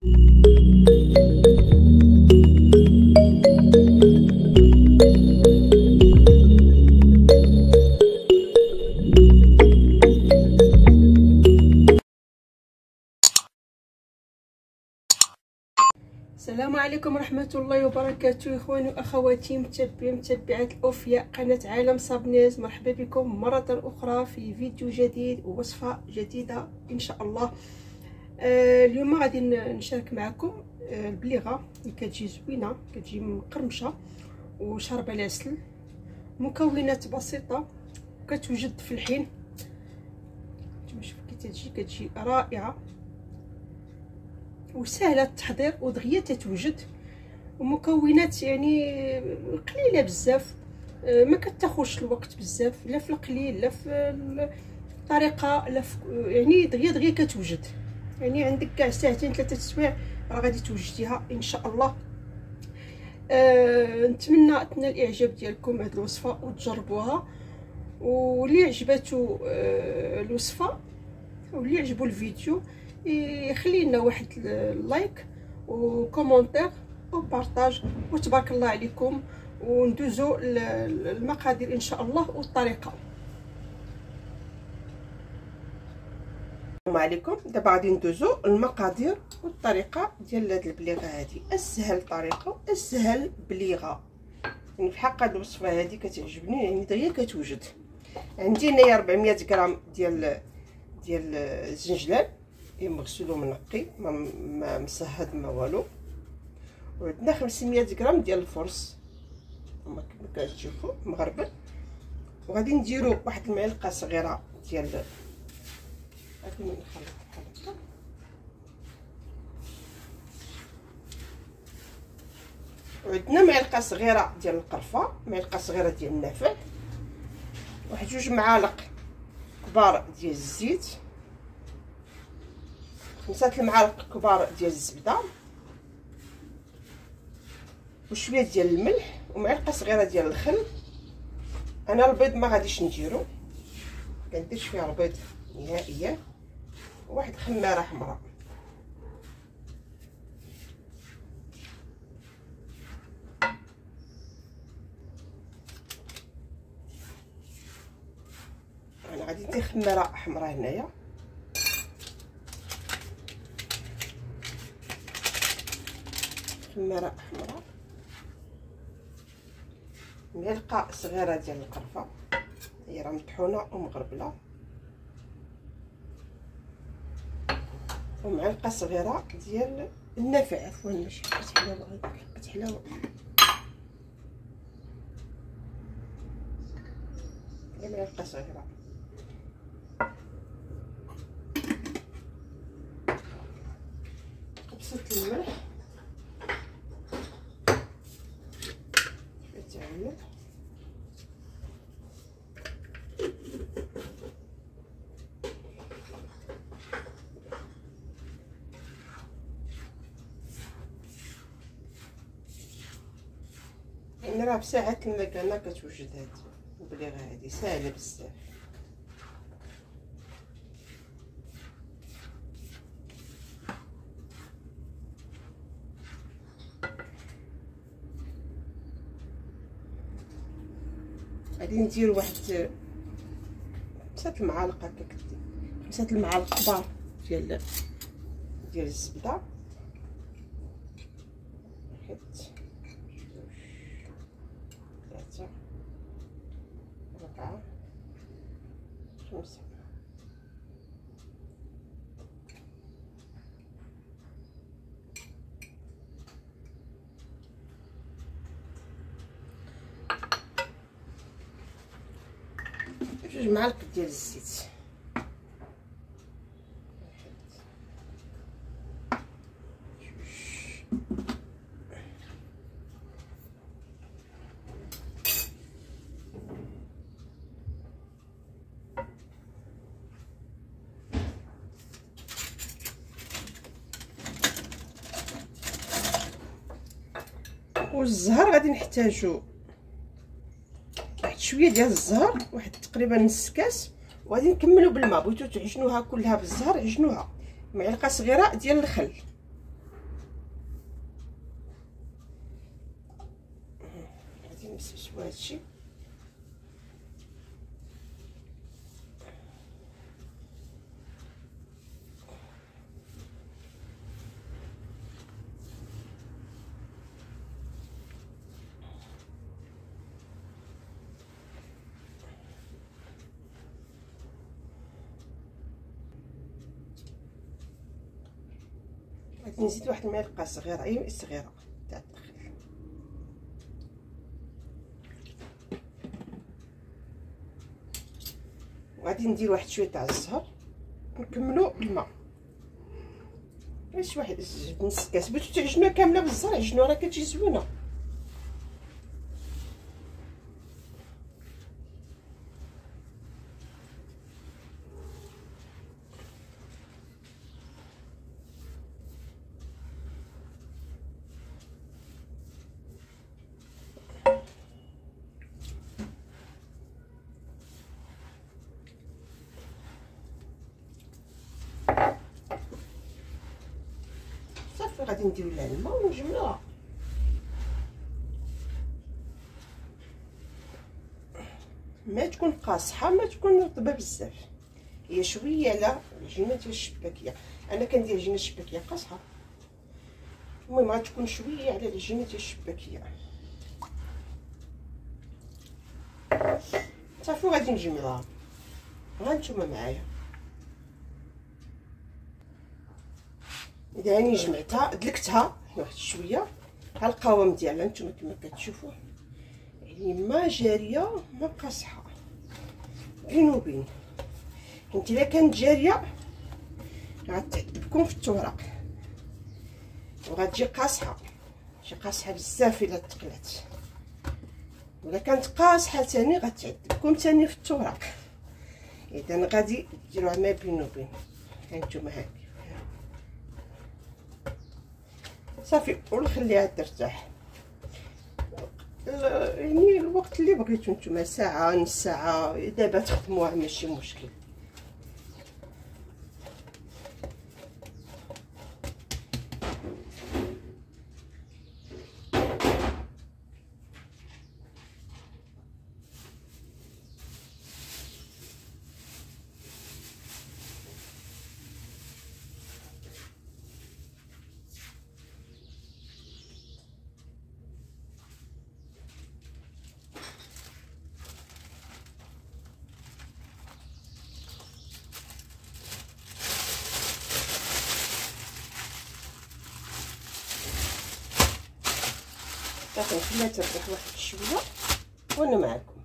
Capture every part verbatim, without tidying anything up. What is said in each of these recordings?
السلام عليكم ورحمه الله وبركاته اخواني واخواتي متابعين متابعات الاوفياء قناه عالم صابنيز. مرحبا بكم مره اخرى في فيديو جديد ووصفه جديده ان شاء الله. آه اليوم غادي نشارك معكم آه البليغه اللي كتجي زوينه، كتجي مقرمشه وشاربه العسل. مكونات بسيطه كتوجد في الحين كما شوف كي تجي كتجي رائعه وسهله التحضير ودغيا تتوجد، ومكونات يعني قليله بزاف، ما كتاخذش الوقت بزاف لا في القليل لا في الطريقه لا في يعني دغيا دغيا كتوجد. يعني عندك كاع ساعتين ثلاثه سوايع راه غادي توجديها ان شاء الله. أه نتمنى تنال الاعجاب ديالكم هذه الوصفه وتجربوها، واللي عجباتو أه الوصفه واللي عجبو الفيديو يخلي لنا واحد اللايك وكومونتير وبارطاج، وتبارك الله عليكم. وندوزو المقادير ان شاء الله والطريقه. السلام عليكم. دابا غادي ندوزو المقادير والطريقه ديال هاد البليغه هادي، اسهل طريقه اسهل بليغه. يعني في حق هاد الوصفه هادي كتعجبني، يعني دغيا كتوجد. عندي هنايا أربعمية غرام ديال ديال الزنجلان مغسول ومنقي ما ما مصهد ما والو، وعندنا خمسمية غرام ديال الفرص كما كتشوفوا مغربل. وغادي نديرو واحد المعلقه صغيره ديال غادي نخلط بحال هكا، وعندنا معلقه صغيره ديال القرفه، معلقه صغيره ديال النافع، واحد جوج معالق كبار ديال الزيت، خمسة المعالق كبار ديال الزبده، وشويه ديال الملح، ومعلقه صغيره ديال الخل. انا البيض ما غاديش نديرو، كنديرش فيها البيض نهائيا، وواحد خماره حمراء. انا غادي ندير خماره حمراء هنايا، خماره حمراء، معلقه صغيره ديال القرفه هي راه مطحونه ومغربله، ومعلقه صغيره ديال النافع. عفوا ماشي حبات حلاوه، هذيك حبات حلاوه هي معلقه صغيره. قبصه الملح الملح، يعني راه بساعات المكانه كتوجد هاد البليغه هادي ساهله بزاف. غادي ندير واحد خمسة المعالق هكا كدير خمسة المعالق كبار ديال ديال الزبده، واحد جوج ثلاثة أربعة خمسة. جوج معالق ديال الزيت، والزهر غادي نحتاجو واحد شويه ديال الزهر، واحد تقريبا نص كاس، وغادي نكملو بالماء. بغيتو تعجنوها كلها بالزهر عجنوها. معلقه صغيره ديال الخل، نسيتو هادشي. غادي نزيد واحد المعلقه صغيره، اي صغيره تاع الدخل. وغادي ندير واحد شويه تاع الزهر، نكملو الماء باش واحد نص كاس. بغيتو تعجنوها كامله بالزهر عجنوها، راه كتجي زوينه. صافي غادي نديرو لها الماء ونجملوها. ما تكون قاصحه ما تكون رطبه بزاف، هي شويه على العجينه ديال الشباكيه. انا كندير عجينه الشباكيه قاصحه، المهم غتكون شويه على العجينه ديال الشباكيه. صافي غادي نجملها. ها نتوما معايا، اذا راني جمعتها دلكتها واحد شويه. ها القوام ديالها نتوما كما كتشوفوا، يعني ما جاريه ما قاصحه، بين وبين. انت الا كانت جاريه غتعذبكم في التوراق، وغتجي قاصحه، شي قاصحه بزاف الا تقلات. ولا كانت قاصحه ثاني غتعذبكم ثاني في التوراق. اذا غادي ديروها ما بين وبين. هانتوما هاكي صافي، ونخليها ترتاح. يعني الوقت اللي بغيتو نتوما، ساعه نص ساعه دابا تخدموها ماشي مشكل. صافي نخليها ترتاح واحد شويه وانا معكم.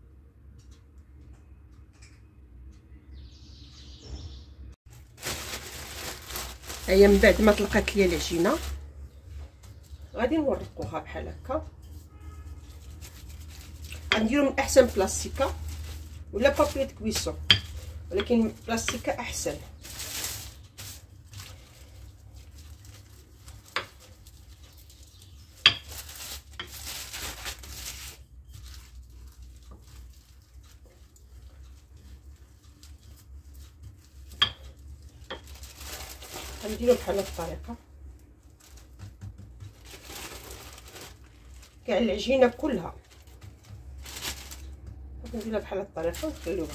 هيا من بعد ما طلقات ليا العجينه غادي نورقوها بحال هكا. غنديرو من احسن بلاستيكه ولا بابيط كويسون، ولكن بلاستيكه احسن. غنديرو بحال هاد الطريقه كاع العجينه كلها. نديرها بحال هاد الطريقه ونخليوها.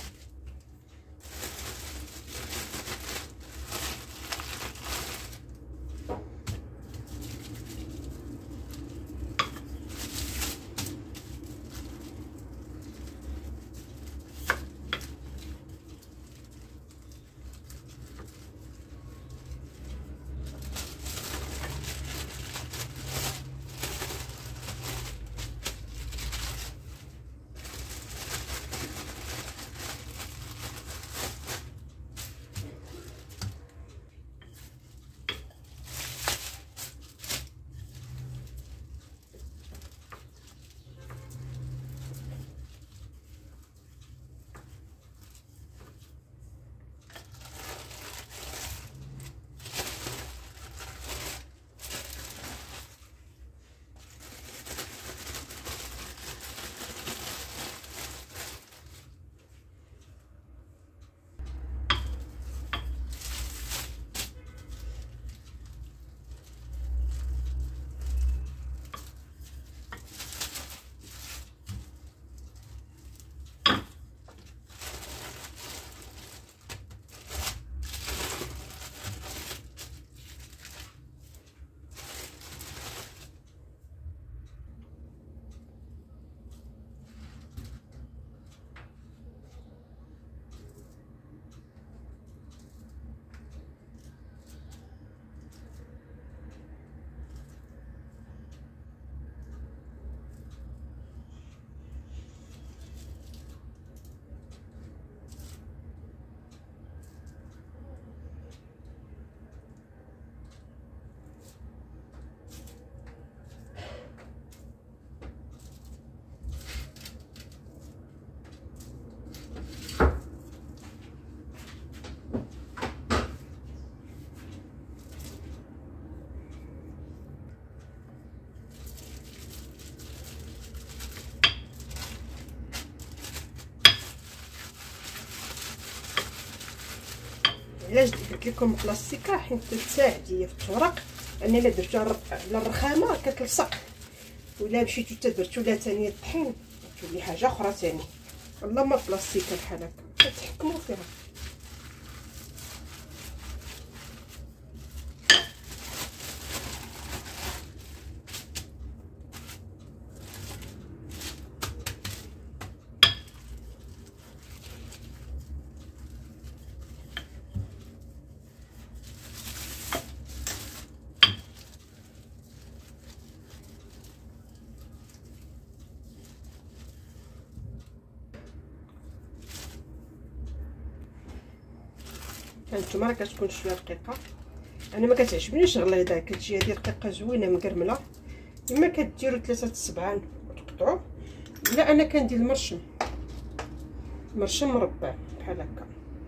علاش درت لكم بلاستيكه؟ حيت تساعد هي في التورق، انا الا درتو على الرخامه كتلصق، ولا مشيتو حتى درتو لها ثاني الطحين تولي حاجه اخرى ثاني. والله ما بلاستيكه بحال هكا كتحكموا فيها. هانتوما راه كتكون شويه رقيقه، انا ما كتعجبنيش غليظه، كتجي هذه رقيقه زوينه مكرمله. اما كديروا ثلاثه السبعان وتقطعوا، لا انا كندير المرشم مرشم مربع بحال هكا.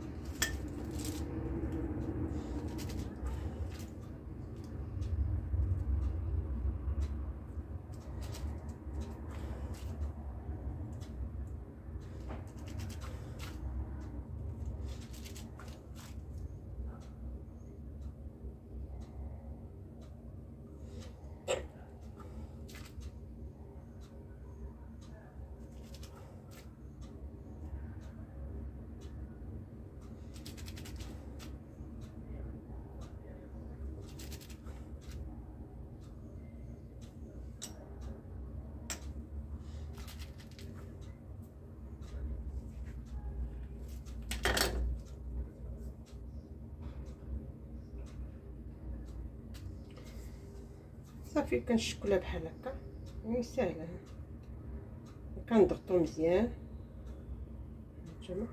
صافي كنشكلها بحال هكا، يعني ساهله. كنضغطو مزيان هانتوما.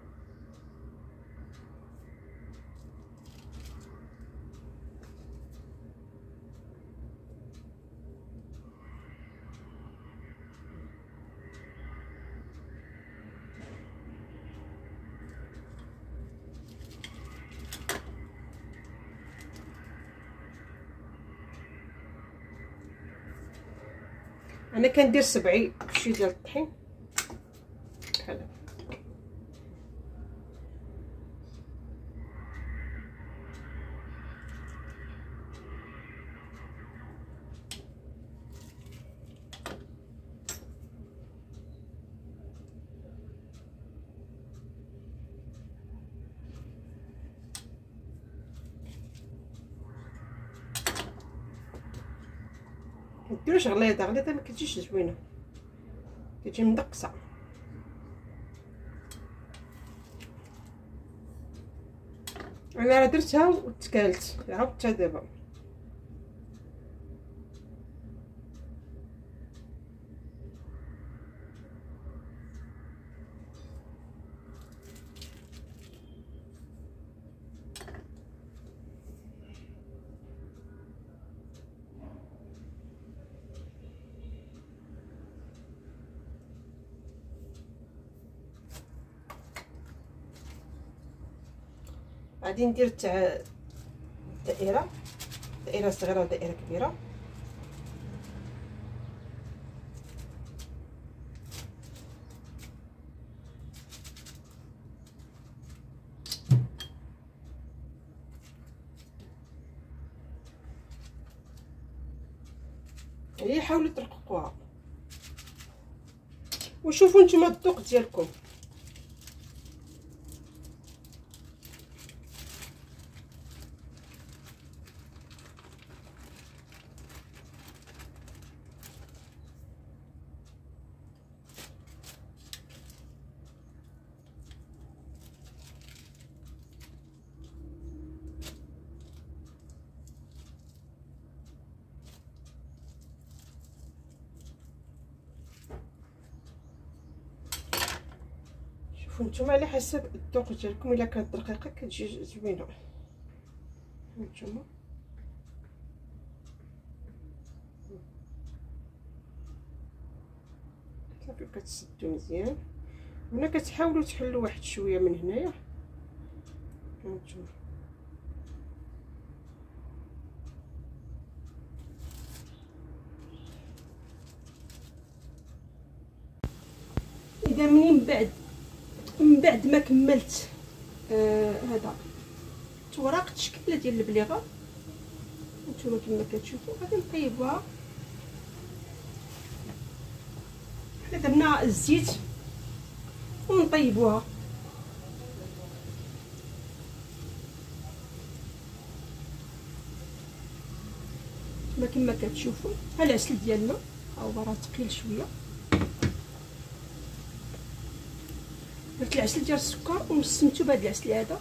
انا كندير سبعي بشي ديال الطحين بحال هكا. مديروش غليظه، غليظه ما كتجيش زوينه، كتجي مدقصه. انا راه درتها وتكالت عاودتها دابا. غادي ندير تاع دائره دائره صغيره ودائره كبيره. يعني حاولوا ترققوها وشوفوا نتوما الذوق ديالكم. شوفوا نتوما على حسب الذوق ديالكم، الا كانت رقيقه كتجي زوينه. نتوما صافي كتسدوا مزيان، هنا كتحاولوا تحلوا واحد شويه من هنايا. هانتوما اذا منين بعد من بعد ما كملت آه هذا وراق التشكيله ديال البليغه. نتوما كما كتشوفوا غادي نطيبوها. حنا درنا الزيت ونطيبوها. كما كما كتشوفوا ها العسل ديالنا ها هو راه ثقيل شويه. درت العسل ديال السكر ونسمتو بهذا العسل هذا.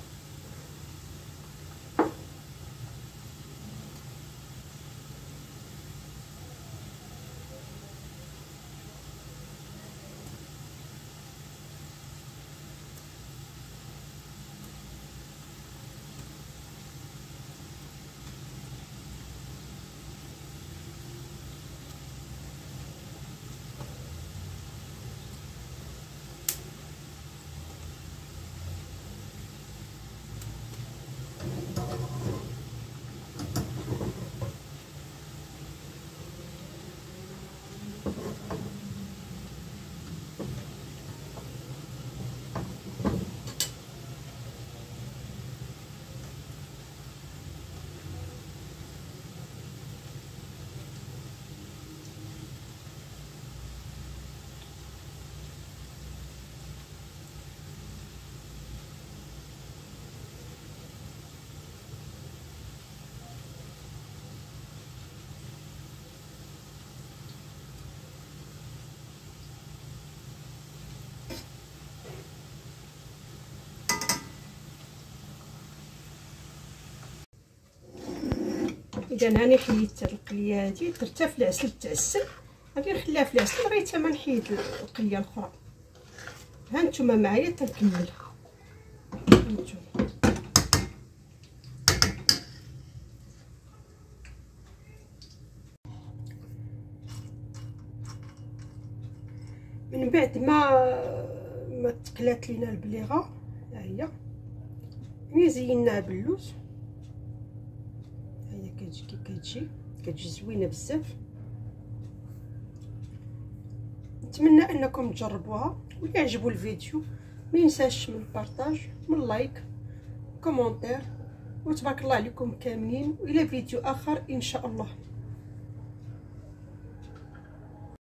اذا هاني حيدت هاد القليه هادي درتها في العسل تعسل. غادي نخليها في العسل لغايه ما نحيد القليه الاخرى. ها نتوما معايا تنكمل. هانتوما من بعد ما ما تقلات لينا البليغه ها هي ملي زيناها باللوز كتجي كي كتجي كتجي زوينه بزاف. نتمنى انكم تجربوها ويعجبوا الفيديو. ما ينساش من البارطاج من لايك كومونتير وتبارك الله عليكم كاملين. والى فيديو اخر ان شاء الله.